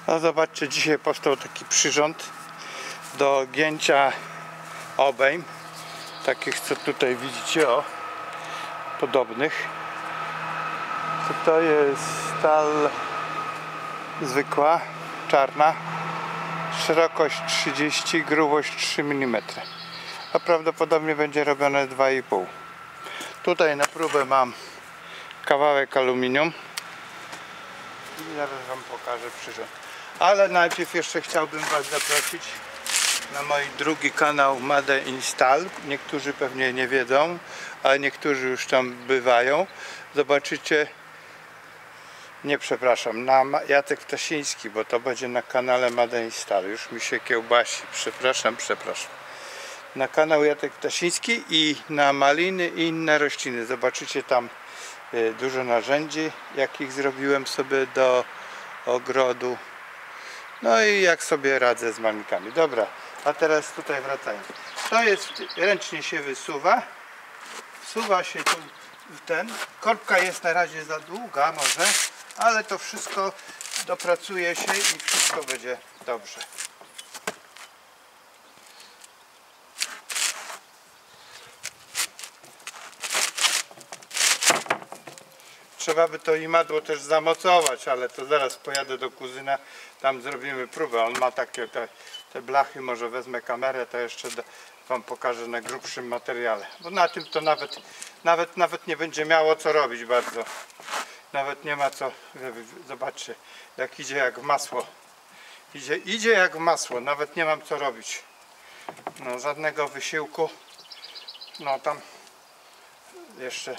No zobaczcie, dzisiaj powstał taki przyrząd do gięcia obejm, takich co tutaj widzicie, o, podobnych. To jest stal zwykła, czarna, szerokość 30, grubość 3 mm, a prawdopodobnie będzie robione 2,5. Tutaj na próbę mam kawałek aluminium i zaraz wam pokażę przyrząd. Ale najpierw jeszcze chciałbym was zaprosić na mój drugi kanał Made in Stal. Niektórzy pewnie nie wiedzą, ale niektórzy już tam bywają. Zobaczycie, nie przepraszam, na Jacek Ptasiński, bo to będzie na kanale Made in Stal. Już mi się kiełbasi, przepraszam. Na kanał Jacek Ptasiński i na maliny i inne rośliny. Zobaczycie tam dużo narzędzi, jakich zrobiłem sobie do ogrodu. No i jak sobie radzę z malinkami. Dobra, a teraz tutaj wracając. To jest, ręcznie się wysuwa. Wsuwa się tu ten. Korbka jest na razie za długa może, ale to wszystko dopracuje się i wszystko będzie dobrze. Trzeba by to imadło też zamocować, ale to zaraz pojadę do kuzyna, tam zrobimy próbę. On ma takie te blachy, może wezmę kamerę, to jeszcze wam pokażę na grubszym materiale. Bo na tym to nawet nie będzie miało co robić bardzo. Nawet nie ma co, zobaczcie, jak idzie jak w masło. Idzie jak w masło, nawet nie mam co robić. No żadnego wysiłku. No tam jeszcze...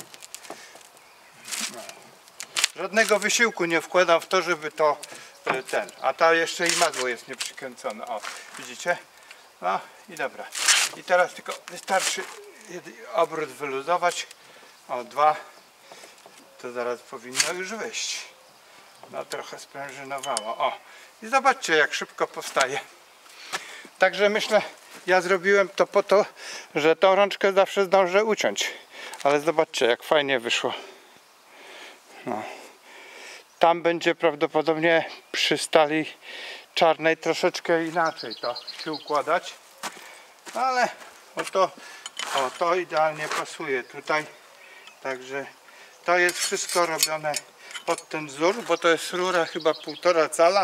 No. Żadnego wysiłku nie wkładam w to, żeby to a ta jeszcze imadło jest nieprzykręcone. O, widzicie? No i dobra. I teraz tylko wystarczy obrót wyluzować. O, 2. To zaraz powinno już wyjść. No trochę sprężynowało. O, i zobaczcie, jak szybko powstaje. Także myślę, ja zrobiłem to po to, że tą rączkę zawsze zdążę uciąć. Ale zobaczcie, jak fajnie wyszło. No. Tam będzie prawdopodobnie przy stali czarnej troszeczkę inaczej to się układać, ale to idealnie pasuje tutaj. Także to jest wszystko robione pod ten wzór, bo to jest rura chyba 1,5 cala.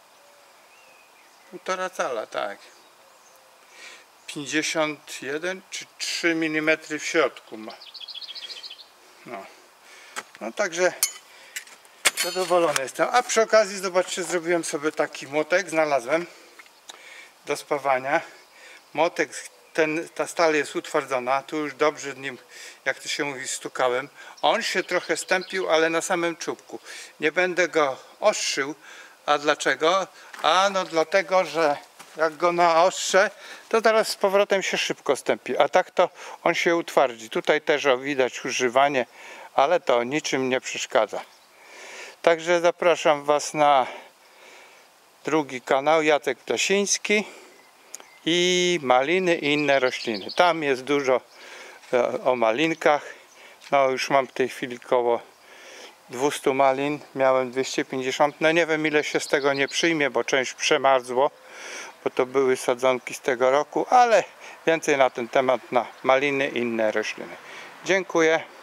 1,5 cala, tak. 51 czy 3 mm w środku ma. No także zadowolony jestem. A przy okazji zobaczcie, zrobiłem sobie taki młotek, znalazłem do spawania. Młotek, ta stal jest utwardzona, tu już dobrze nim, jak to się mówi, stukałem. On się trochę stępił, ale na samym czubku. Nie będę go ostrzył. A dlaczego? A no dlatego, że jak go naostrzę, to zaraz z powrotem się szybko stępi. A tak to on się utwardzi. Tutaj też widać używanie, ale to niczym nie przeszkadza. Także zapraszam was na drugi kanał Jacek Ptasiński i maliny i inne rośliny. Tam jest dużo o malinkach. No już mam w tej chwili koło 200 malin. Miałem 250. No nie wiem, ile się z tego nie przyjmie, bo część przemarzło, bo to były sadzonki z tego roku, ale więcej na ten temat na maliny i inne rośliny. Dziękuję.